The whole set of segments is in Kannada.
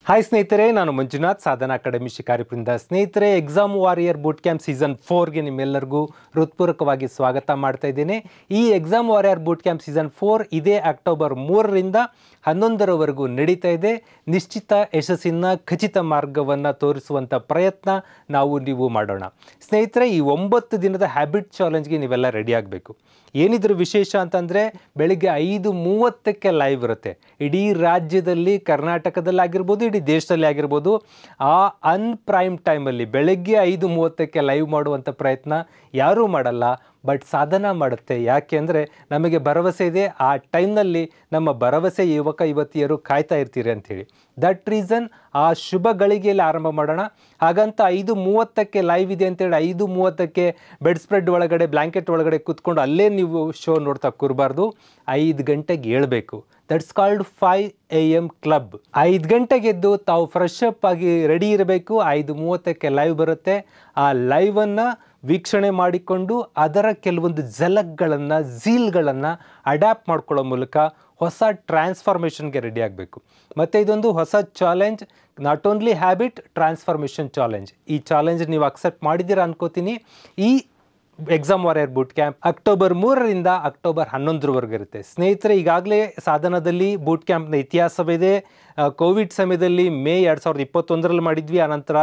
ಹಾಯ್ ಸ್ನೇಹಿತರೆ, ನಾನು ಮಂಜುನಾಥ್, ಸಾಧನಾ ಅಕಾಡೆಮಿ ಶಿಕಾರಿಪುರದಿಂದ. ಸ್ನೇಹಿತರೆ, exam warrior boot camp season 4ಗೆ ನಿಮ್ಮೆಲ್ಲರಿಗೂ ಹೃತ್ಪೂರ್ವಕವಾಗಿ ಸ್ವಾಗತ ಮಾಡ್ತಾ ಇದ್ದೇನೆ. ಈ exam warrior boot camp season 4 ಇದೇ ಅಕ್ಟೋಬರ್ 3ರಿಂದ 11ರವರೆಗೂ ನಡೀತಾ ಇದೆ. ನಿಶ್ಚಿತ ಯಶಸ್ಸಿನ ಖಚಿತ ಮಾರ್ಗವನ್ನು ತೋರಿಸುವಂಥ ಪ್ರಯತ್ನ ನೀವು ಮಾಡೋಣ. ಸ್ನೇಹಿತರೆ, ಈ 9 ದಿನದ ಹ್ಯಾಬಿಟ್ ಚಾಲೆಂಜ್ಗೆ ನೀವೆಲ್ಲ ರೆಡಿ ಆಗಬೇಕು. ಏನಿದ್ರ ವಿಶೇಷ ಅಂತಂದರೆ, ಬೆಳಿಗ್ಗೆ 5:30ಕ್ಕೆ ಲೈವ್ ಇರುತ್ತೆ. ಇಡೀ ರಾಜ್ಯದಲ್ಲಿ, ಕರ್ನಾಟಕದಲ್ಲಿ ಆಗಿರ್ಬೋದು, ಇಡೀ ದೇಶದಲ್ಲಿ ಆಗಿರ್ಬೋದು, ಆ ಅನ್ಪ್ರೈಮ್ ಟೈಮಲ್ಲಿ ಬೆಳಗ್ಗೆ 5:30ಕ್ಕೆ ಲೈವ್ ಮಾಡುವಂಥ ಪ್ರಯತ್ನ ಯಾರೂ ಮಾಡಲ್ಲ, ಬಟ್ ಸಾಧನ ಮಾಡುತ್ತೆ. ಯಾಕೆ ಅಂದರೆ ನಮಗೆ ಭರವಸೆ ಇದೆ, ಆ ಟೈಮ್ನಲ್ಲಿ ನಮ್ಮ ಭರವಸೆ ಯುವಕ ಯುವತಿಯರು ಕಾಯ್ತಾ ಇರ್ತೀರಿ ಅಂಥೇಳಿ. ದಟ್ ರೀಸನ್ ಆ ಶುಭ ಗಳಿಗೆಯಲ್ಲಿ ಆರಂಭ ಮಾಡೋಣ. ಹಾಗಂತ 5:30ಕ್ಕೆ ಲೈವ್ ಇದೆ ಅಂತೇಳಿ 5:30ಕ್ಕೆ ಬೆಡ್ ಸ್ಪ್ರೆಡ್ ಒಳಗಡೆ, ಬ್ಲ್ಯಾಂಕೆಟ್ ಒಳಗಡೆ ಕೂತ್ಕೊಂಡು ಅಲ್ಲೇ ನೀವು ಶೋ ನೋಡ್ತಾ ಕೂರಬಾರ್ದು. 5 ಗಂಟೆಗೆ ಏಳಬೇಕು. That's called 5 AM club. 5 ಗಂಟೆಗೆ ಎದ್ದು ತಾವು ಫ್ರೆಶ್ ಅಪ್ ಆಗಿ ರೆಡಿ ಇರಬೇಕು. 5:30ಕ್ಕೆ ಲೈವ್ ಬರುತ್ತೆ. ಆ ಲೈವನ್ನು ವೀಕ್ಷಣೆ ಮಾಡಿಕೊಂಡು ಅದರ ಕೆಲವೊಂದು ಝಲಕ್ಗಳನ್ನು, ಝೀಲ್ಗಳನ್ನು ಅಡ್ಯಾಪ್ಟ್ ಮಾಡ್ಕೊಳ್ಳೋ ಮೂಲಕ ಹೊಸ ಟ್ರಾನ್ಸ್ಫಾರ್ಮೇಷನ್ಗೆ ರೆಡಿ ಆಗಬೇಕು. ಮತ್ತು ಇದೊಂದು ಹೊಸ challenge, not only habit, transformation challenge. ಈ ಚಾಲೆಂಜ್ ನೀವು ಅಕ್ಸೆಪ್ಟ್ ಮಾಡಿದ್ದೀರಾ ಅನ್ಕೋತೀನಿ. ಈ exam warrior boot camp October 3ರಿಂದ ಅಕ್ಟೋಬರ್ 11ರವರೆಗೂ ಇರುತ್ತೆ. ಸ್ನೇಹಿತರೆ, ಈಗಾಗಲೇ ಸಾಧನದಲ್ಲಿ ಬೂಟ್ ಕ್ಯಾಂಪ್ನ ಇತಿಹಾಸವಿದೆ. ಕೋವಿಡ್ ಸಮಯದಲ್ಲಿ ಮೇ 2021ರಲ್ಲಿ ಮಾಡಿದ್ವಿ. ಆನಂತರ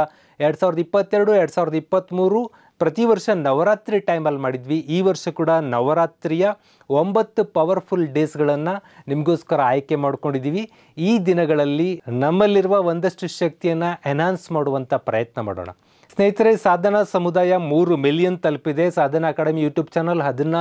2022, 2023 ಪ್ರತಿ ವರ್ಷ ನವರಾತ್ರಿ ಟೈಮಲ್ಲಿ ಮಾಡಿದ್ವಿ. ಈ ವರ್ಷ ಕೂಡ ನವರಾತ್ರಿಯ 9 ಪವರ್ಫುಲ್ ಡೇಸ್ಗಳನ್ನು ನಿಮಗೋಸ್ಕರ ಆಯ್ಕೆ ಮಾಡ್ಕೊಂಡಿದ್ದೀವಿ. ಈ ದಿನಗಳಲ್ಲಿ ನಮ್ಮಲ್ಲಿರುವ ಒಂದಷ್ಟು ಶಕ್ತಿಯನ್ನು ಎನ್ಹಾನ್ಸ್ ಮಾಡುವಂಥ ಪ್ರಯತ್ನ ಮಾಡೋಣ. ಸ್ನೇಹಿತರೆ, ಸಾಧನಾ ಸಮುದಾಯ 3 ಮಿಲಿಯನ್ ತಲುಪಿದೆ. ಸಾಧನಾ ಅಕಾಡೆಮಿ ಯೂಟ್ಯೂಬ್ ಚಾನಲ್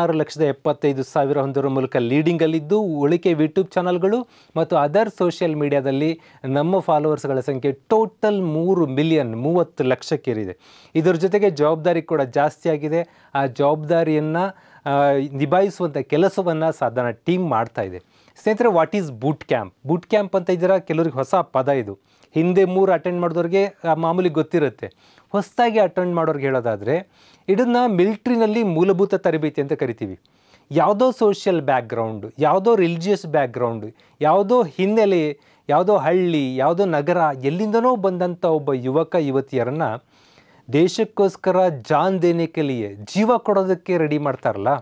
16,75,000 ಹೊಂದಿರೋ ಮೂಲಕ ಲೀಡಿಂಗಲ್ಲಿದ್ದು, ಉಳಿಕೆ ಯೂಟ್ಯೂಬ್ ಚಾನಲ್ಗಳು ಮತ್ತು ಅದರ್ ಸೋಷಿಯಲ್ ಮೀಡಿಯಾದಲ್ಲಿ ನಮ್ಮ ಫಾಲೋವರ್ಸ್ಗಳ ಸಂಖ್ಯೆ ಟೋಟಲ್ 3 ಮಿಲಿಯನ್ 30 ಲಕ್ಷಕ್ಕೇರಿದೆ. ಇದರ ಜೊತೆಗೆ ಜವಾಬ್ದಾರಿ ಕೂಡ ಜಾಸ್ತಿ ಆಗಿದೆ. ಆ ಜವಾಬ್ದಾರಿಯನ್ನು ನಿಭಾಯಿಸುವಂಥ ಕೆಲಸವನ್ನು ಸಾಧನಾ ಟೀಮ್ ಮಾಡ್ತಾ ಇದೆ. ಸ್ನೇಹಿತರೆ, what is boot camp? Boot camp ಅಂತ ಇದ್ದೀರಾ, ಕೆಲವ್ರಿಗೆ ಹೊಸ ಪದ ಇದು. ಹಿಂದೆ 3 ಅಟೆಂಡ್ ಮಾಡಿದವ್ರಿಗೆ ಮಾಮೂಲಿ ಗೊತ್ತಿರುತ್ತೆ. ಹೊಸದಾಗಿ ಅಟೆಂಡ್ ಮಾಡೋರಿಗೆ ಹೇಳೋದಾದರೆ, ಇದನ್ನು ಮಿಲ್ಟ್ರಿನಲ್ಲಿ ಮೂಲಭೂತ ತರಬೇತಿ ಅಂತ ಕರಿತೀವಿ. ಯಾವುದೋ ಸೋಷಿಯಲ್ ಬ್ಯಾಕ್ಗ್ರೌಂಡು, ಯಾವುದೋ ರಿಲಿಜಿಯಸ್ ಬ್ಯಾಕ್ಗ್ರೌಂಡು, ಯಾವುದೋ ಹಿನ್ನೆಲೆ, ಯಾವುದೋ ಹಳ್ಳಿ, ಯಾವುದೋ ನಗರ, ಎಲ್ಲಿಂದನೋ ಬಂದಂಥ ಒಬ್ಬ ಯುವಕ ಯುವತಿಯರನ್ನು ದೇಶಕ್ಕೋಸ್ಕರ ಜಾನ್ ದೇನೆ ಕೆಲಿಯೇ, ಜೀವ ಕೊಡೋದಕ್ಕೆ ರೆಡಿ ಮಾಡ್ತಾರಲ್ಲ.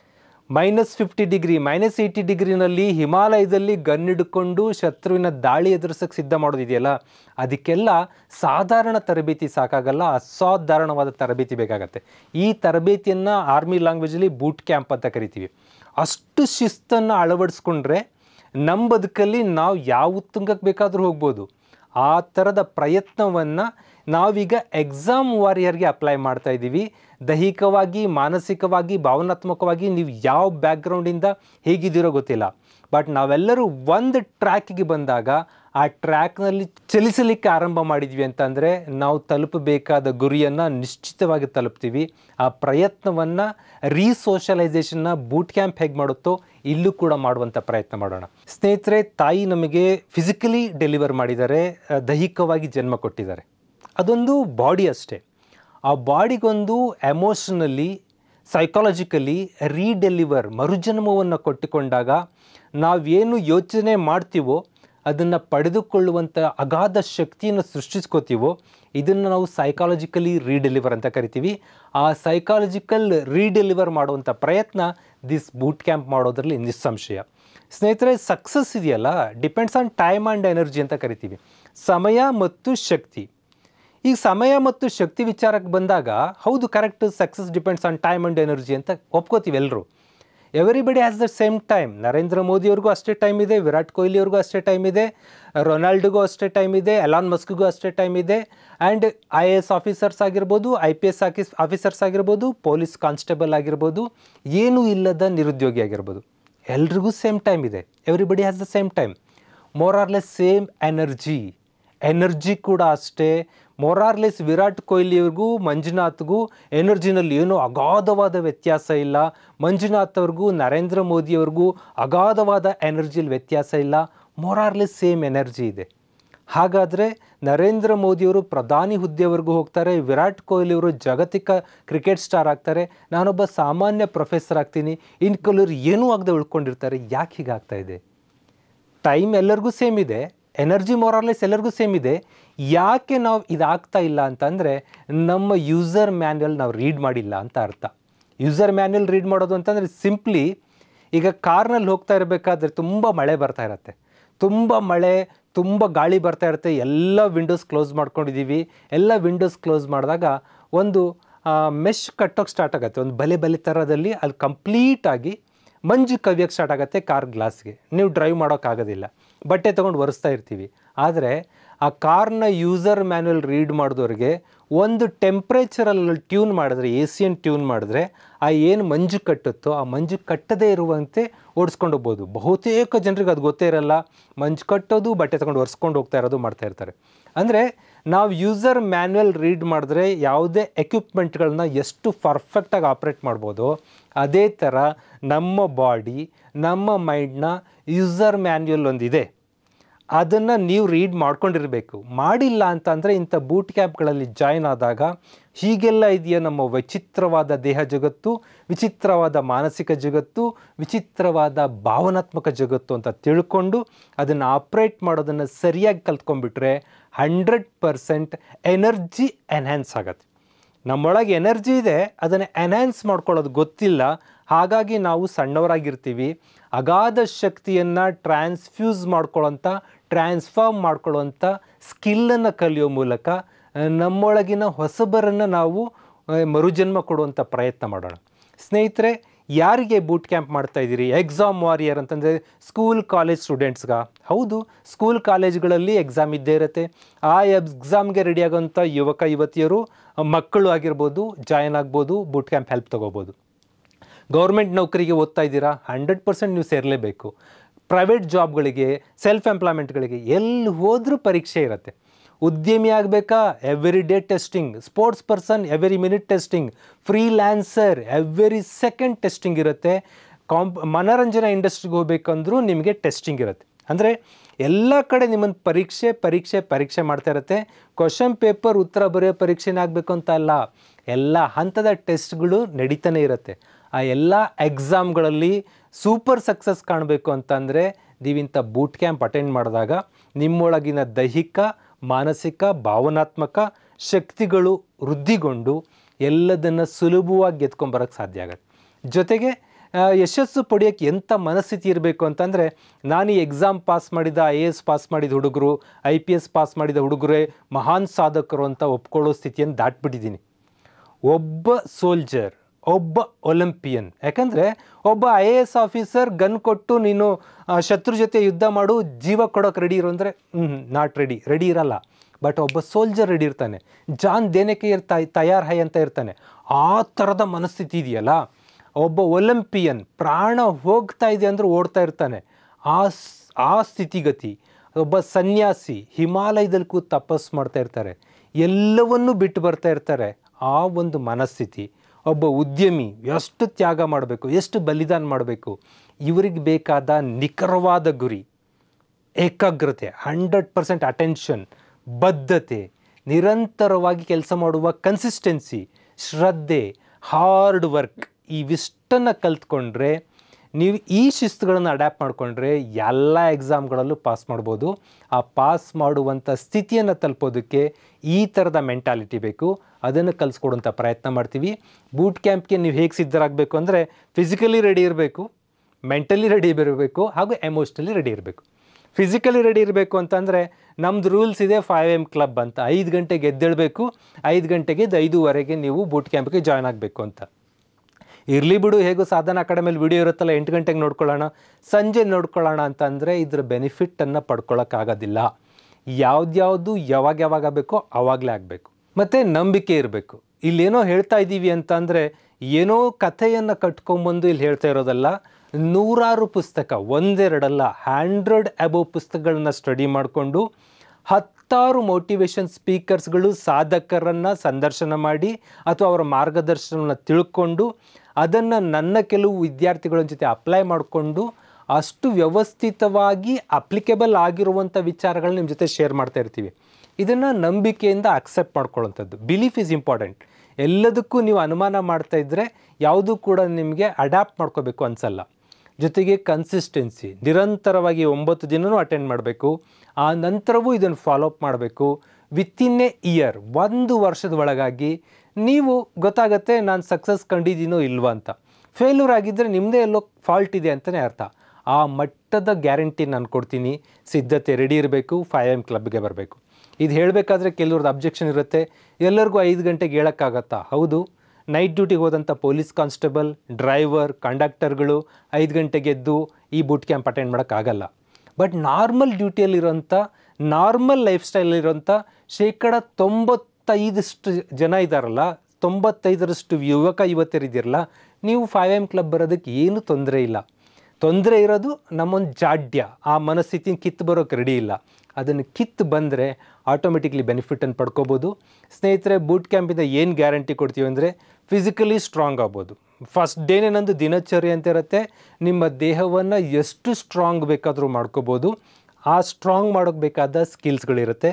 -50 ಡಿಗ್ರಿ, -80 ಡಿಗ್ರಿನಲ್ಲಿ ಹಿಮಾಲಯದಲ್ಲಿ ಗನ್ನಿಡ್ಕೊಂಡು ಶತ್ರುವಿನ ದಾಳಿ ಎದುರಿಸೋಕ್ಕೆ ಸಿದ್ಧ ಮಾಡೋದಿದೆಯಲ್ಲ, ಅದಕ್ಕೆಲ್ಲ ಸಾಧಾರಣ ತರಬೇತಿ ಸಾಕಾಗಲ್ಲ, ಅಸಾಧಾರಣವಾದ ತರಬೇತಿ ಬೇಕಾಗತ್ತೆ. ಈ ತರಬೇತಿಯನ್ನು ಆರ್ಮಿ ಲ್ಯಾಂಗ್ವೇಜಲ್ಲಿ ಬೂಟ್ ಕ್ಯಾಂಪ್ ಅಂತ ಕರಿತೀವಿ. ಅಷ್ಟು ಶಿಸ್ತನ್ನು ಅಳವಡಿಸ್ಕೊಂಡ್ರೆ ನಮ್ಮ ಬದುಕಲ್ಲಿ ನಾವು ಯಾವ ಉತ್ತುಂಗಕ್ಕೆ ಬೇಕಾದರೂ ಹೋಗ್ಬೋದು. ಆ ಥರದ ಪ್ರಯತ್ನವನ್ನು ನಾವೀಗ ಎಕ್ಸಾಮ್ ವಾರಿಯರ್ಗೆ ಅಪ್ಲೈ ಮಾಡ್ತಾ ಇದ್ದೀವಿ. ದೈಹಿಕವಾಗಿ, ಮಾನಸಿಕವಾಗಿ, ಭಾವನಾತ್ಮಕವಾಗಿ ನೀವು ಯಾವ ಬ್ಯಾಕ್ಗ್ರೌಂಡಿಂದ ಹೇಗಿದ್ದೀರೋ ಗೊತ್ತಿಲ್ಲ, ಬಟ್ ನಾವೆಲ್ಲರೂ ಒಂದು ಟ್ರ್ಯಾಕಿಗೆ ಬಂದಾಗ ಆ ಟ್ರ್ಯಾಕ್ನಲ್ಲಿ ಚಲಿಸಲಿಕ್ಕೆ ಆರಂಭ ಮಾಡಿದ್ವಿ ಅಂತಂದರೆ ನಾವು ತಲುಪಬೇಕಾದ ಗುರಿಯನ್ನು ನಿಶ್ಚಿತವಾಗಿ ತಲುಪ್ತೀವಿ. ಆ ಪ್ರಯತ್ನವನ್ನು ರೀಸೋಷಲೈಸೇಷನ್ನ ಬೂಟ್ ಕ್ಯಾಂಪ್ ಹೇಗೆ ಮಾಡುತ್ತೋ ಇಲ್ಲೂ ಕೂಡ ಮಾಡುವಂಥ ಪ್ರಯತ್ನ ಮಾಡೋಣ. ಸ್ನೇಹಿತರೆ, ತಾಯಿ ನಮಗೆ ಫಿಸಿಕಲಿ ಡೆಲಿವರ್ ಮಾಡಿದ್ದಾರೆ, ದೈಹಿಕವಾಗಿ ಜನ್ಮ ಕೊಟ್ಟಿದ್ದಾರೆ. ಅದೊಂದು ಬಾಡಿ ಅಷ್ಟೇ. ಆ ಬಾಡಿಗೊಂದು ಎಮೋಷನಲಿ, ಸೈಕಾಲಜಿಕಲಿ ರೀಡೆಲಿವರ್, ಮರುಜನ್ಮವನ್ನು ಕೊಟ್ಟುಕೊಂಡಾಗ ನಾವೇನು ಯೋಚನೆ ಮಾಡ್ತೀವೋ ಅದನ್ನು ಪಡೆದುಕೊಳ್ಳುವಂಥ ಅಗಾಧ ಶಕ್ತಿಯನ್ನು ಸೃಷ್ಟಿಸ್ಕೋತೀವೋ ಇದನ್ನು ನಾವು ಸೈಕಾಲಜಿಕಲಿ ರೀಡೆಲಿವರ್ ಅಂತ ಕರಿತೀವಿ. ಆ ಸೈಕಾಲಜಿಕಲ್ ರೀಡೆಲಿವರ್ ಮಾಡುವಂಥ ಪ್ರಯತ್ನ ದಿಸ್ ಬೂಟ್ ಕ್ಯಾಂಪ್ ಮಾಡೋದ್ರಲ್ಲಿ ನಿಸ್ಸಂಶಯ. ಸ್ನೇಹಿತರೆ, ಸಕ್ಸಸ್ ಇದೆಯಲ್ಲ, depends on time and energy ಅಂತ ಕರಿತೀವಿ. ಸಮಯ ಮತ್ತು ಶಕ್ತಿ. ಈ ಸಮಯ ಮತ್ತು ಶಕ್ತಿ ವಿಚಾರಕ್ಕೆ ಬಂದಾಗ ಹೌದು, correct, success depends on time and energy ಅಂತ ಒಪ್ಕೋತೀವಿ ಎಲ್ಲರೂ. Everybody has the same time. Narendra ಮೋದಿಯವ್ರಿಗೂ ಅಷ್ಟೇ ಟೈಮ್ ಇದೆ, ವಿರಾಟ್ ಕೊಹ್ಲಿಯವ್ರಿಗೂ ಅಷ್ಟೇ ಟೈಮ್ ಇದೆ, ರೊನಾಲ್ಡ್ಗೂ ಅಷ್ಟೇ ಟೈಮ್ ಇದೆ, ಎಲಾನ್ ಮಸ್ಕ್ಗೂ ಅಷ್ಟೇ ಟೈಮ್ ಇದೆ. ಆ್ಯಂಡ್ IAS ಆಫೀಸರ್ಸ್ ಆಗಿರ್ಬೋದು, IPS ಆಫೀಸರ್ಸ್ ಆಗಿರ್ಬೋದು, ಪೊಲೀಸ್ ಕಾನ್ಸ್ಟೇಬಲ್ ಆಗಿರ್ಬೋದು, ಏನೂ ಇಲ್ಲದ ನಿರುದ್ಯೋಗಿ ಆಗಿರ್ಬೋದು, ಎಲ್ರಿಗೂ ಸೇಮ್ ಟೈಮ್ ಇದೆ. Everybody has the same time. More or less same energy ಕೂಡ ಅಷ್ಟೇ. ಮೊರಾರ್ಲೆಸ್ ವಿರಾಟ್ ಕೊಹ್ಲಿಯವ್ರಿಗೂ ಮಂಜುನಾಥ್ಗೂ ಎನರ್ಜಿನಲ್ಲಿ ಏನೂ ಅಗಾಧವಾದ ವ್ಯತ್ಯಾಸ ಇಲ್ಲ. ಮಂಜುನಾಥ್ ಅವ್ರಿಗೂ ನರೇಂದ್ರ ಮೋದಿಯವ್ರಿಗೂ ಅಗಾಧವಾದ ಎನರ್ಜಿಯಲ್ಲಿ ವ್ಯತ್ಯಾಸ ಇಲ್ಲ. ಮೊರಾರ್ಲೆಸ್ ಸೇಮ್ ಎನರ್ಜಿ ಇದೆ. ಹಾಗಾದರೆ ನರೇಂದ್ರ ಮೋದಿಯವರು ಪ್ರಧಾನಿ ಹುದ್ದೆವರೆಗೂ ಹೋಗ್ತಾರೆ, ವಿರಾಟ್ ಕೊಹ್ಲಿಯವರು ಜಾಗತಿಕ ಕ್ರಿಕೆಟ್ ಸ್ಟಾರ್ ಆಗ್ತಾರೆ, ನಾನೊಬ್ಬ ಸಾಮಾನ್ಯ ಪ್ರೊಫೆಸರ್ ಆಗ್ತೀನಿ, ಇನ್ನು ಕೆಲವರು ಏನೂ ಆಗದೆ ಉಳ್ಕೊಂಡಿರ್ತಾರೆ. ಯಾಕೆ ಹೀಗಾಗ್ತಾ ಇದೆ? ಟೈಮ್ ಎಲ್ಲರಿಗೂ ಸೇಮ್ ಇದೆ, ಎನರ್ಜಿ ಮೊರಾರ್ಲೆಸ್ ಎಲ್ಲರಿಗೂ ಸೇಮ್ ಇದೆ. ಯಾಕೆ ನಾವು ಇದಾಗ್ತಾ ಇಲ್ಲ ಅಂತಂದರೆ ನಮ್ಮ ಯೂಸರ್ ಮ್ಯಾನ್ಯಲ್ ನಾವು ರೀಡ್ ಮಾಡಿಲ್ಲ ಅಂತ ಅರ್ಥ. ಯೂಸರ್ ಮ್ಯಾನ್ಯಲ್ ರೀಡ್ ಮಾಡೋದು ಅಂತಂದರೆ ಸಿಂಪ್ಲಿ, ಈಗ ಕಾರ್ನಲ್ಲಿ ಹೋಗ್ತಾ ಇರಬೇಕಾದ್ರೆ ತುಂಬ ಮಳೆ ಬರ್ತಾ ಇರುತ್ತೆ, ತುಂಬ ಮಳೆ, ತುಂಬ ಗಾಳಿ ಬರ್ತಾ ಇರುತ್ತೆ, ಎಲ್ಲ ವಿಂಡೋಸ್ ಕ್ಲೋಸ್ ಮಾಡ್ಕೊಂಡಿದ್ದೀವಿ. ಎಲ್ಲ ವಿಂಡೋಸ್ ಕ್ಲೋಸ್ ಮಾಡಿದಾಗ ಒಂದು ಮೆಶ್ ಕಟ್ಟೋಕ್ಕೆ ಸ್ಟಾರ್ಟ್ ಆಗುತ್ತೆ, ಒಂದು ಬಲೆ ಥರದಲ್ಲಿ ಅಲ್ಲಿ ಕಂಪ್ಲೀಟಾಗಿ ಮಂಜು ಕವಿಯೋಕ್ಕೆ ಸ್ಟಾರ್ಟ್ ಆಗುತ್ತೆ ಕಾರ್ ಗ್ಲಾಸ್ಗೆ. ನೀವು ಡ್ರೈವ್ ಮಾಡೋಕ್ಕಾಗೋದಿಲ್ಲ, ಬಟ್ಟೆ ತೊಗೊಂಡು ಒರೆಸ್ತಾ ಇರ್ತೀವಿ. ಆದರೆ ಆ ಕಾರ್ನ ಯೂಸರ್ ಮ್ಯಾನ್ಯಲ್ ರೀಡ್ ಮಾಡಿದವ್ರಿಗೆ ಒಂದು ಟೆಂಪ್ರೇಚರಲ್ಲಿ ಟ್ಯೂನ್ ಮಾಡಿದ್ರೆ, ಎ ಸಿಯನ್ನು ಟ್ಯೂನ್ ಮಾಡಿದ್ರೆ ಆ ಏನು ಮಂಜು ಕಟ್ಟುತ್ತೋ ಆ ಮಂಜು ಕಟ್ಟದೇ ಇರುವಂತೆ ಓಡಿಸ್ಕೊಂಡು ಹೋಗ್ಬೋದು. ಬಹುತೇಕ ಜನರಿಗೆ ಅದು ಗೊತ್ತೇ ಇರಲ್ಲ, ಮಂಜು ಕಟ್ಟೋದು, ಬಟ್ಟೆ ತೊಗೊಂಡು ಒರೆಸ್ಕೊಂಡು ಹೋಗ್ತಾ ಇರೋದು ಮಾಡ್ತಾ ಇರ್ತಾರೆ. ಅಂದರೆ ನಾವು ಯೂಸರ್ ಮ್ಯಾನ್ಯಲ್ ರೀಡ್ ಮಾಡಿದ್ರೆ ಯಾವುದೇ ಎಕ್ವಿಪ್ಮೆಂಟ್ಗಳನ್ನ ಎಷ್ಟು ಪರ್ಫೆಕ್ಟಾಗಿ ಆಪ್ರೇಟ್ ಮಾಡ್ಬೋದು, ಅದೇ ಥರ ನಮ್ಮ ಬಾಡಿ, ನಮ್ಮ ಮೈಂಡ್ನ ಯೂಸರ್ ಮ್ಯಾನ್ಯಲ್ ಒಂದಿದೆ, ಅದನ್ನು ನೀವು ರೀಡ್ ಮಾಡ್ಕೊಂಡಿರಬೇಕು. ಮಾಡಿಲ್ಲ ಅಂತಂದರೆ ಇಂಥ ಬೂಟ್ ಕ್ಯಾಂಪ್ಗಳಲ್ಲಿ ಜಾಯ್ನ್ ಆದಾಗ ಹೀಗೆಲ್ಲ ಇದೆಯಾ ನಮ್ಮ ವಿಚಿತ್ರವಾದ ದೇಹ ಜಗತ್ತು, ವಿಚಿತ್ರವಾದ ಮಾನಸಿಕ ಜಗತ್ತು, ವಿಚಿತ್ರವಾದ ಭಾವನಾತ್ಮಕ ಜಗತ್ತು ಅಂತ ತಿಳ್ಕೊಂಡು ಅದನ್ನು ಆಪ್ರೇಟ್ ಮಾಡೋದನ್ನು ಸರಿಯಾಗಿ ಕಲ್ತ್ಕೊಂಡ್ಬಿಟ್ರೆ 100% ಎನರ್ಜಿ ಎನ್ಹ್ಯಾನ್ಸ್ ಆಗುತ್ತೆ. ನಮ್ಮೊಳಗೆ ಎನರ್ಜಿ ಇದೆ, ಅದನ್ನು ಎನ್ಹ್ಯಾನ್ಸ್ ಮಾಡ್ಕೊಳ್ಳೋದು ಗೊತ್ತಿಲ್ಲ. ಹಾಗಾಗಿ ನಾವು ಸಣ್ಣವರಾಗಿರ್ತೀವಿ. ಅಗಾಧ ಶಕ್ತಿಯನ್ನು ಟ್ರಾನ್ಸ್ಫಾರ್ಮ್ ಮಾಡ್ಕೊಳ್ಳೋಂಥ ಸ್ಕಿಲ್ಲನ್ನು ಕಲಿಯೋ ಮೂಲಕ ನಮ್ಮೊಳಗಿನ ಹೊಸಬರನ್ನು ನಾವು ಮರುಜನ್ಮ ಕೊಡುವಂಥ ಪ್ರಯತ್ನ ಮಾಡೋಣ. ಸ್ನೇಹಿತರೆ, ಯಾರಿಗೆ ಬೂಟ್ ಕ್ಯಾಂಪ್ ಮಾಡ್ತಾಯಿದ್ದೀರಿ? ಎಕ್ಸಾಮ್ ವಾರಿಯರ್ ಅಂತಂದರೆ ಸ್ಕೂಲ್ ಕಾಲೇಜ್ ಸ್ಟೂಡೆಂಟ್ಸ್ಗೆ. ಹೌದು, ಸ್ಕೂಲ್ ಕಾಲೇಜ್ಗಳಲ್ಲಿ ಎಕ್ಸಾಮ್ ಇದ್ದೇ ಇರುತ್ತೆ. ಆ ಎಕ್ಸಾಮ್ಗೆ ರೆಡಿ ಆಗೋಂಥ ಯುವಕ ಯುವತಿಯರು, ಮಕ್ಕಳು ಆಗಿರ್ಬೋದು, ಜಾಯ್ನ್ ಆಗ್ಬೋದು, ಬೂಟ್ ಕ್ಯಾಂಪ್ ಹೆಲ್ಪ್ ತೊಗೋಬೋದು. ಗೌರ್ಮೆಂಟ್ ನೌಕರಿಗೆ ಓದ್ತಾ ಇದ್ದೀರಾ, 100% ನೀವು ಸೇರಲೇಬೇಕು. ಪ್ರೈವೇಟ್ ಜಾಬ್ಗಳಿಗೆ, ಸೆಲ್ಫ್ ಎಂಪ್ಲಾಯ್ಮೆಂಟ್ಗಳಿಗೆ ಎಲ್ಲಿ ಹೋದರೂ ಪರೀಕ್ಷೆ ಇರುತ್ತೆ. ಉದ್ಯಮಿ ಆಗಬೇಕಾ, every day testing. Sports person, every minute testing. Freelancer, every second testing ಇರುತ್ತೆ. ಮನೋರಂಜನಾ ಇಂಡಸ್ಟ್ರಿಗೆ ಹೋಗ್ಬೇಕಂದ್ರೂ ನಿಮಗೆ ಟೆಸ್ಟಿಂಗ್ ಇರುತ್ತೆ. ಅಂದರೆ ಎಲ್ಲ ಕಡೆ ನಿಮ್ಮನ್ನು ಪರೀಕ್ಷೆ ಮಾಡ್ತಾ ಇರುತ್ತೆ. ಕ್ವಶನ್ ಪೇಪರ್ ಉತ್ತರ ಬರೆಯೋ ಪರೀಕ್ಷೆನೇ ಆಗಬೇಕು ಅಂತ ಅಲ್ಲ, ಎಲ್ಲ ಹಂತದ ಟೆಸ್ಟ್ಗಳು ನಡೀತಾನೆ ಇರುತ್ತೆ. ಆ ಎಲ್ಲ ಎಕ್ಸಾಮ್ಗಳಲ್ಲಿ ಸೂಪರ್ ಸಕ್ಸಸ್ ಕಾಣಬೇಕು ಅಂತಂದರೆ ನೀವಿಂಥ ಬೂಟ್ ಕ್ಯಾಂಪ್ ಅಟೆಂಡ್ ಮಾಡಿದಾಗ ನಿಮ್ಮೊಳಗಿನ ದೈಹಿಕ, ಮಾನಸಿಕ, ಭಾವನಾತ್ಮಕ ಶಕ್ತಿಗಳು ವೃದ್ಧಿಗೊಂಡು ಎಲ್ಲದನ್ನು ಸುಲಭವಾಗಿ ಗೆದ್ಕೊಂಬರೋಕ್ಕೆ ಸಾಧ್ಯ ಆಗುತ್ತೆ. ಜೊತೆಗೆ ಯಶಸ್ಸು ಪಡೆಯೋಕ್ಕೆ ಎಂಥ ಮನಸ್ಥಿತಿ ಇರಬೇಕು ಅಂತಂದರೆ, ನಾನು ಈ ಎಕ್ಸಾಮ್ ಪಾಸ್ ಮಾಡಿದ, IAS ಪಾಸ್ ಮಾಡಿದ ಹುಡುಗರು, IPS ಪಾಸ್ ಮಾಡಿದ ಹುಡುಗರೇ ಮಹಾನ್ ಸಾಧಕರು ಅಂತ ಒಪ್ಕೊಳ್ಳೋ ಸ್ಥಿತಿಯನ್ನು ದಾಟ್ಬಿಟ್ಟಿದ್ದೀನಿ. ಒಬ್ಬ ಸೋಲ್ಜರ್, ಒಬ್ಬ ಒಲಿಂಪಿಯನ್. ಯಾಕಂದರೆ ಒಬ್ಬ IAS ಆಫೀಸರ್ ಗನ್ ಕೊಟ್ಟು ನೀನು ಶತ್ರು ಜೊತೆ ಯುದ್ಧ ಮಾಡು, ಜೀವ ಕೊಡೋಕೆ ರೆಡಿ ಇರೋ ಅಂದರೆ ನಾಟ್ ರೆಡಿ ಇರಲ್ಲ. ಬಟ್ ಒಬ್ಬ ಸೋಲ್ಜರ್ ರೆಡಿ ಇರ್ತಾನೆ, ಜಾನ್ ದೇನೆಕೆ ತಯಾರ್ ಹೈ ಅಂತ ಇರ್ತಾನೆ. ಆ ಥರದ ಮನಸ್ಥಿತಿ ಇದೆಯಲ್ಲ, ಒಬ್ಬ ಒಲಿಂಪಿಯನ್ ಪ್ರಾಣ ಹೋಗ್ತಾ ಇದೆ ಅಂದರೆ ಓಡ್ತಾ ಇರ್ತಾನೆ, ಆ ಸ್ಥಿತಿಗತಿ. ಒಬ್ಬ ಸನ್ಯಾಸಿ ಹಿಮಾಲಯದಲ್ಲಿ ಕೂತು ತಪಸ್ಸು ಮಾಡ್ತಾ ಇರ್ತಾರೆ, ಎಲ್ಲವನ್ನೂ ಬಿಟ್ಟು ಬರ್ತಾ ಇರ್ತಾರೆ, ಆ ಒಂದು ಮನಸ್ಥಿತಿ. ಒಬ್ಬ ಉದ್ಯಮಿ ಎಷ್ಟು ತ್ಯಾಗ ಮಾಡಬೇಕು, ಎಷ್ಟು ಬಲಿದಾನ ಮಾಡಬೇಕು. ಇವರಿಗೆ ಬೇಕಾದ ನಿಖರವಾದ ಗುರಿ, ಏಕಾಗ್ರತೆ, 100% ಅಟೆನ್ಷನ್, ಬದ್ಧತೆ, ನಿರಂತರವಾಗಿ ಕೆಲಸ ಮಾಡುವ ಕನ್ಸಿಸ್ಟೆನ್ಸಿ, ಶ್ರದ್ಧೆ, ಹಾರ್ಡ್ ವರ್ಕ್, ಇವಿಷ್ಟನ್ನು ಕಲ್ತ್ಕೊಂಡ್ರೆ, ನೀವು ಈ ಶಿಸ್ತುಗಳನ್ನು ಅಡ್ಯಾಪ್ಟ್ ಮಾಡಿಕೊಂಡ್ರೆ ಎಲ್ಲ ಎಕ್ಸಾಮ್ಗಳಲ್ಲೂ ಪಾಸ್ ಮಾಡ್ಬೋದು. ಆ ಪಾಸ್ ಮಾಡುವಂಥ ಸ್ಥಿತಿಯನ್ನು ತಲುಪೋದಕ್ಕೆ ಈ ಥರದ ಮೆಂಟಾಲಿಟಿ ಬೇಕು. ಅದನ್ನು ಕಲಿಸ್ಕೊಡುವಂಥ ಪ್ರಯತ್ನ ಮಾಡ್ತೀವಿ. ಬೂಟ್ ಕ್ಯಾಂಪ್ಗೆ ನೀವು ಹೇಗೆ ಸಿದ್ಧರಾಗಬೇಕು ಅಂದರೆ, ಫಿಸಿಕಲಿ ರೆಡಿ ಇರಬೇಕು, ಮೆಂಟಲಿ ರೆಡಿ ಇರಬೇಕು, ಹಾಗೂ ಎಮೋಷ್ನಲಿ ರೆಡಿ ಇರಬೇಕು. ಫಿಸಿಕಲಿ ರೆಡಿ ಇರಬೇಕು ಅಂತಂದರೆ ನಮ್ಮದು ರೂಲ್ಸ್ ಇದೆ 5 AM ಕ್ಲಬ್ ಅಂತ. 5 ಗಂಟೆಗೆ ಎದ್ದೇಳಬೇಕು, 5 ಗಂಟೆಗೆ 5:15 ನೀವು ಬೂಟ್ ಕ್ಯಾಂಪ್ಗೆ ಜಾಯ್ನ್ ಆಗಬೇಕು ಅಂತ. ಇರಲಿ ಬಿಡು, ಹೇಗೂ ಸಾಧನಾ ಅಕಾಡೆಮಿಯಲ್ಲಿ ವಿಡಿಯೋ ಇರುತ್ತಲ್ಲ, 8 ಗಂಟೆಗೆ ನೋಡ್ಕೊಳ್ಳೋಣ, ಸಂಜೆ ನೋಡ್ಕೊಳ್ಳೋಣ ಅಂತಂದರೆ ಇದರ ಬೆನಿಫಿಟ್ಟನ್ನು ಪಡ್ಕೊಳ್ಳೋಕ್ಕಾಗೋದಿಲ್ಲ. ಯಾವ್ದು ಯಾವಾಗ ಬೇಕೋ ಆವಾಗಲೇ ಆಗಬೇಕು. ಮತ್ತು ನಂಬಿಕೆ ಇರಬೇಕು. ಇಲ್ಲೇನೋ ಹೇಳ್ತಾ ಇದ್ದೀವಿ ಅಂತಂದರೆ ಏನೋ ಕಥೆಯನ್ನು ಕಟ್ಕೊಂಬಂದು ಇಲ್ಲಿ ಹೇಳ್ತಾ ಇರೋದಲ್ಲ. ನೂರಾರು ಪುಸ್ತಕ, ಒಂದೆರಡಲ್ಲ, 100 ಅಬೋವ್ ಪುಸ್ತಕಗಳನ್ನ ಸ್ಟಡಿ ಮಾಡಿಕೊಂಡು 10 ಮೋಟಿವೇಶನ್ ಸ್ಪೀಕರ್ಸ್ಗಳು ಸಾಧಕರನ್ನು ಸಂದರ್ಶನ ಮಾಡಿ ಅಥವಾ ಅವರ ಮಾರ್ಗದರ್ಶನವನ್ನು ತಿಳ್ಕೊಂಡು ಅದನ್ನು ನನ್ನ ಕೆಲವು ವಿದ್ಯಾರ್ಥಿಗಳ ಜೊತೆ ಅಪ್ಲೈ ಮಾಡಿಕೊಂಡು ಅಷ್ಟು ವ್ಯವಸ್ಥಿತವಾಗಿ ಅಪ್ಲಿಕೇಬಲ್ ಆಗಿರುವಂಥ ವಿಚಾರಗಳನ್ನ ನಿಮ್ಮ ಜೊತೆ ಶೇರ್ ಮಾಡ್ತಾ ಇರ್ತೀವಿ. ಇದನ್ನು ನಂಬಿಕೆಯಿಂದ ಅಕ್ಸೆಪ್ಟ್ ಮಾಡ್ಕೊಳ್ಳೋಂಥದ್ದು. Belief is important. ಎಲ್ಲದಕ್ಕೂ ನೀವು ಅನುಮಾನ ಮಾಡ್ತಾ ಇದ್ದರೆ ಯಾವುದೂ ಕೂಡ ನಿಮಗೆ ಅಡ್ಯಾಪ್ಟ್ ಮಾಡ್ಕೋಬೇಕು ಅನಿಸಲ್ಲ. ಜೊತೆಗೆ ಕನ್ಸಿಸ್ಟೆನ್ಸಿ, ನಿರಂತರವಾಗಿ 9 ದಿನವೂ ಅಟೆಂಡ್ ಮಾಡಬೇಕು. ಆ ನಂತರವೂ ಇದನ್ನು ಫಾಲೋಅಪ್ ಮಾಡಬೇಕು. ವಿತಿನ್ ಎ ಇಯರ್, 1 ವರ್ಷದ ಒಳಗಾಗಿ ನೀವು ಗೊತ್ತಾಗುತ್ತೆ ನಾನು ಸಕ್ಸಸ್ ಕಂಡಿದ್ದೀನೋ ಇಲ್ವಾ ಅಂತ. ಫೇಲ್ಯೂರ್ ಆಗಿದ್ದರೆ ನಿಮ್ಮದೇ ಎಲ್ಲೋ ಫಾಲ್ಟ್ ಇದೆ ಅಂತಲೇ ಅರ್ಥ. ಆ ಮಟ್ಟದ ಗ್ಯಾರಂಟಿ ನಾನು ಕೊಡ್ತೀನಿ. ಸಿದ್ಧತೆ ರೆಡಿ ಇರಬೇಕು, 5am ಕ್ಲಬ್ಗೆ ಬರಬೇಕು. ಇದು ಹೇಳಬೇಕಾದ್ರೆ ಕೆಲವ್ರದ್ದು ಅಬ್ಜೆಕ್ಷನ್ ಇರುತ್ತೆ, ಎಲ್ಲರಿಗೂ 5 ಗಂಟೆಗೆ ಹೇಳೋಕ್ಕಾಗತ್ತಾ? ಹೌದು, ನೈಟ್ ಡ್ಯೂಟಿಗೆ ಹೋದಂಥ ಪೊಲೀಸ್ ಕಾನ್ಸ್ಟೇಬಲ್, ಡ್ರೈವರ್, ಕಂಡಕ್ಟರ್ಗಳು 5 ಗಂಟೆಗೆ ಎದ್ದು ಈ ಬೂಟ್ ಕ್ಯಾಂಪ್ ಅಟೆಂಡ್ ಮಾಡೋಕ್ಕಾಗಲ್ಲ. ಬಟ್ ನಾರ್ಮಲ್ ಡ್ಯೂಟಿಯಲ್ಲಿರೋಂಥ, ನಾರ್ಮಲ್ ಲೈಫ್ ಸ್ಟೈಲಲ್ಲಿರೋಂಥ 95% ಜನ ಇದ್ದಾರಲ್ಲ, 95% ಯುವಕ ಯುವತಿಯರಿದ್ದೀರಲ್ಲ, ನೀವು 5am ಕ್ಲಬ್ ಬರೋದಕ್ಕೆ ಏನೂ ತೊಂದರೆ ಇಲ್ಲ. ತೊಂದರೆ ಇರೋದು ನಮ್ಮೊಂದು ಜಾಡ್ಯ, ಆ ಮನಸ್ಥಿತಿನ ಕಿತ್ತು ಬರೋಕ್ಕೆ ರೆಡಿ ಇಲ್ಲ. ಅದನ್ನು ಕಿತ್ತು ಬಂದರೆ ಆಟೋಮೆಟಿಕ್ಲಿ ಬೆನಿಫಿಟನ್ನು ಪಡ್ಕೋಬೋದು. ಸ್ನೇಹಿತರೆ, ಬೂಟ್ ಕ್ಯಾಂಪಿಂದ ಏನು ಗ್ಯಾರಂಟಿ ಕೊಡ್ತೀವಿ ಅಂದರೆ ಫಿಸಿಕಲಿ ಸ್ಟ್ರಾಂಗ್ ಆಗ್ಬೋದು. ಫಸ್ಟ್ ಡೇನೇ ನಂದು ದಿನಚರಿ ಅಂತ ಇರುತ್ತೆ. ನಿಮ್ಮ ದೇಹವನ್ನು ಎಷ್ಟು ಸ್ಟ್ರಾಂಗ್ ಬೇಕಾದರೂ ಮಾಡ್ಕೋಬೋದು. ಆ ಸ್ಟ್ರಾಂಗ್ ಮಾಡೋಕ್ಕೆ ಬೇಕಾದ ಸ್ಕಿಲ್ಸ್ಗಳಿರುತ್ತೆ.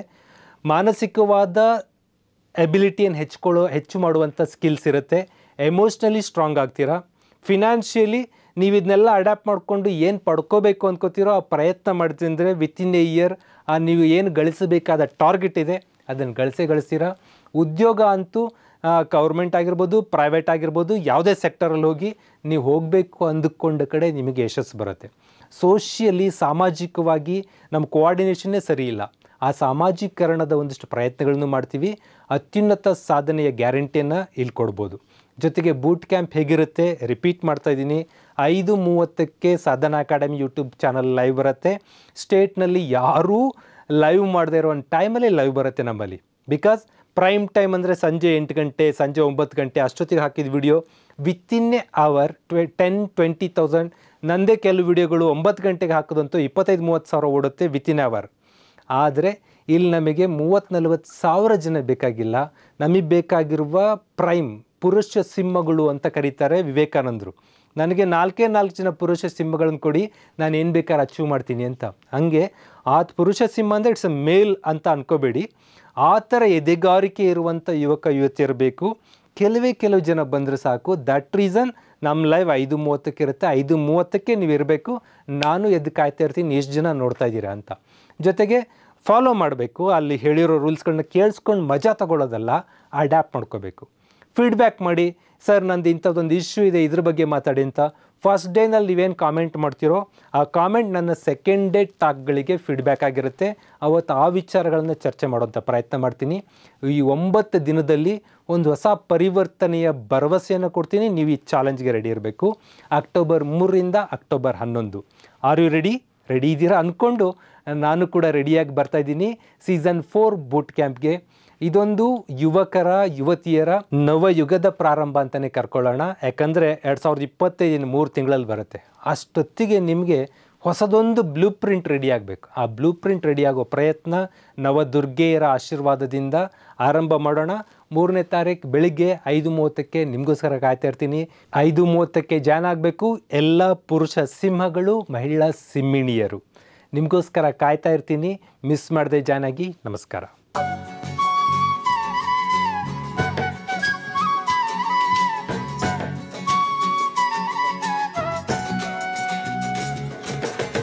ಮಾನಸಿಕವಾದ ಎಬಿಲಿಟಿಯನ್ನು ಹೆಚ್ಚು ಮಾಡುವಂಥ ಸ್ಕಿಲ್ಸ್ ಇರುತ್ತೆ. ಎಮೋಷ್ನಲಿ ಸ್ಟ್ರಾಂಗ್ ಆಗ್ತೀರಾ. ಫಿನಾನ್ಷಿಯಲಿ ನೀವು ಇದನ್ನೆಲ್ಲ ಅಡ್ಯಾಪ್ಟ್ ಮಾಡಿಕೊಂಡು ಏನು ಪಡ್ಕೋಬೇಕು ಅಂದ್ಕೋತೀರೋ ಆ ಪ್ರಯತ್ನ ಮಾಡ್ತಿದ್ರೆ ವಿತಿನ್ ಎ ಇಯರ್ ನೀವು ಏನು ಗಳಿಸಬೇಕಾದ ಟಾರ್ಗೆಟ್ ಇದೆ ಅದನ್ನು ಗಳಿಸ್ತೀರಾ. ಉದ್ಯೋಗ ಅಂತೂ ಗೌರ್ಮೆಂಟ್ ಆಗಿರ್ಬೋದು, ಪ್ರೈವೇಟ್ ಆಗಿರ್ಬೋದು, ಯಾವುದೇ ಸೆಕ್ಟರಲ್ಲಿ ಹೋಗಿ ನೀವು ಹೋಗಬೇಕು ಅಂದುಕೊಂಡ ಕಡೆ ನಿಮಗೆ ಯಶಸ್ಸು ಬರುತ್ತೆ. ಸೋಷಿಯಲಿ, ಸಾಮಾಜಿಕವಾಗಿ ನಮ್ಮ ಕೋಆರ್ಡಿನೇಷನ್ನೇ ಸರಿ ಇಲ್ಲ. ಆ ಸಾಮಾಜೀಕರಣದ ಒಂದಿಷ್ಟು ಪ್ರಯತ್ನಗಳನ್ನು ಮಾಡ್ತೀವಿ. ಅತ್ಯುನ್ನತ ಸಾಧನೆಯ ಗ್ಯಾರಂಟಿಯನ್ನು ಇಲ್ಲಿ ಕೊಡ್ಬೋದು. ಜೊತೆಗೆ ಬೂಟ್ ಕ್ಯಾಂಪ್ ಹೇಗಿರುತ್ತೆ ರಿಪೀಟ್ ಮಾಡ್ತಾಯಿದ್ದೀನಿ. 5:30ಕ್ಕೆ Sadhana academy YouTube channel live ಬರುತ್ತೆ. ಸ್ಟೇಟ್ನಲ್ಲಿ ಯಾರೂ ಲೈವ್ ಮಾಡದೇ ಇರೋ ಒಂದು ಟೈಮಲ್ಲಿ ಲೈವ್ ಬರುತ್ತೆ ನಮ್ಮಲ್ಲಿ. ಬಿಕಾಸ್ ಪ್ರೈಮ್ ಟೈಮ್ ಅಂದರೆ ಸಂಜೆ 8 ಗಂಟೆ, ಸಂಜೆ 9 ಗಂಟೆ ಅಷ್ಟೊತ್ತಿಗೆ ಹಾಕಿದ ವಿಡಿಯೋ ವಿತಿನ್ ಎ ಅವರ್ 10-20,000. ನನ್ನದೇ ಕೆಲವು ವಿಡಿಯೋಗಳು 9 ಗಂಟೆಗೆ ಹಾಕೋದಂತೂ 25-30 ಸಾವಿರ ಓಡುತ್ತೆ ವಿತಿನ್ ಅವರ್. ಆದರೆ ಇಲ್ಲಿ ನಮಗೆ 30-40 ಸಾವಿರ ಜನ ಬೇಕಾಗಿಲ್ಲ. ನಮಗೆ ಬೇಕಾಗಿರುವ ಪ್ರೈಮ್ ಪುರುಷ ಸಿಂಹಗಳು ಅಂತ ಕರೀತಾರೆ ವಿವೇಕಾನಂದರು. ನನಗೆ 4 ಜನ ಪುರುಷ ಸಿಂಹಗಳನ್ನು ಕೊಡಿ, ನಾನು ಏನು ಬೇಕಾದ್ರೆ ಅಚೀವ್ ಮಾಡ್ತೀನಿ ಅಂತ. ಹಾಗೆ ಆ ಪುರುಷ ಸಿಂಹ ಅಂದರೆ ಇಟ್ಸ್ ಅ ಮೇಲ್ ಅಂತ ಅನ್ಕೋಬೇಡಿ. ಆ ಥರ ಎದೆಗಾರಿಕೆ ಇರುವಂಥ ಯುವಕ ಯುವತಿಯರು ಬೇಕು. ಕೆಲವು ಜನ ಬಂದರೆ ಸಾಕು. ದಟ್ ರೀಸನ್ ನಮ್ಮ ಲೈವ್ 5:30ಕ್ಕೆ ಇರುತ್ತೆ. 5:30ಕ್ಕೆ ನೀವು ಇರಬೇಕು. ನಾನು ಎದ್ದು ಕಾಯ್ತಾ ಇರ್ತೀನಿ ಎಷ್ಟು ಜನ ನೋಡ್ತಾ ಇದ್ದೀರಾ ಅಂತ. ಜೊತೆಗೆ ಫಾಲೋ ಮಾಡಬೇಕು. ಅಲ್ಲಿ ಹೇಳಿರೋ ರೂಲ್ಸ್ಗಳನ್ನ ಕೇಳಿಸ್ಕೊಂಡು ಮಜಾ ತಗೊಳ್ಳೋದಲ್ಲ, ಅಡ್ಯಾಪ್ಟ್ ಮಾಡ್ಕೋಬೇಕು. ಫೀಡ್ಬ್ಯಾಕ್ ಮಾಡಿ, ಸರ್ ನಂದು ಇಂಥದ್ದೊಂದು ಇಶ್ಯೂ ಇದೆ, ಇದ್ರ ಬಗ್ಗೆ ಮಾತಾಡಿ ಅಂತ. ಫಸ್ಟ್ ಡೇನಲ್ಲಿ ನೀವೇನು ಕಾಮೆಂಟ್ ಮಾಡ್ತೀರೋ ಆ ಕಾಮೆಂಟ್ ನನ್ನ ಸೆಕೆಂಡ್ ಡೇ ಟಾಕ್ಗಳಿಗೆ ಫೀಡ್ಬ್ಯಾಕ್ ಆಗಿರುತ್ತೆ. ಅವತ್ತು ಆ ವಿಚಾರಗಳನ್ನು ಚರ್ಚೆ ಮಾಡೋಂಥ ಪ್ರಯತ್ನ ಮಾಡ್ತೀನಿ. ಈ 9 ದಿನದಲ್ಲಿ ಒಂದು ಹೊಸ ಪರಿವರ್ತನೆಯ ಭರವಸೆಯನ್ನು ಕೊಡ್ತೀನಿ. ನೀವು ಈ ಚಾಲೆಂಜ್ಗೆ ರೆಡಿ ಇರಬೇಕು. ಅಕ್ಟೋಬರ್ 3ರಿಂದ ಅಕ್ಟೋಬರ್ 11. ಆರ್ ಯು ರೆಡಿ ಇದ್ದೀರಾ ಅಂದ್ಕೊಂಡು ನಾನು ಕೂಡ ರೆಡಿಯಾಗಿ ಬರ್ತಾಯಿದ್ದೀನಿ ಸೀಸನ್ 4 ಬೂಟ್ ಕ್ಯಾಂಪ್ಗೆ. ಇದೊಂದು ಯುವಕರ ಯುವತಿಯರ ನವಯುಗದ ಪ್ರಾರಂಭ ಅಂತಲೇ ಕರ್ಕೊಳ್ಳೋಣ. ಯಾಕಂದರೆ 2025 3 ತಿಂಗಳಲ್ಲಿ ಬರುತ್ತೆ. ಅಷ್ಟೊತ್ತಿಗೆ ನಿಮಗೆ ಹೊಸದೊಂದು ಬ್ಲೂ ಪ್ರಿಂಟ್ ರೆಡಿ ಆಗಬೇಕು. ಆ ಬ್ಲೂ ಪ್ರಿಂಟ್ ರೆಡಿಯಾಗೋ ಪ್ರಯತ್ನ ನವದುರ್ಗೆಯರ ಆಶೀರ್ವಾದದಿಂದ ಆರಂಭ ಮಾಡೋಣ. 3ನೇ ತಾರೀಕು ಬೆಳಿಗ್ಗೆ 5:30ಕ್ಕೆ ನಿಮಗೋಸ್ಕರ ಕಾಯ್ತಾ ಇರ್ತೀನಿ. 5:30ಕ್ಕೆ ಜಾಯ್ನ್ ಆಗಬೇಕು ಎಲ್ಲ ಪುರುಷ ಸಿಂಹಗಳು, ಮಹಿಳಾ ಸಿಂಹಿಣಿಯರು. ನಿಮಗೋಸ್ಕರ ಕಾಯ್ತಾ ಇರ್ತೀನಿ. ಮಿಸ್ ಮಾಡದೆ ಜಾಯ್ನ್ ಆಗಿ. ನಮಸ್ಕಾರ.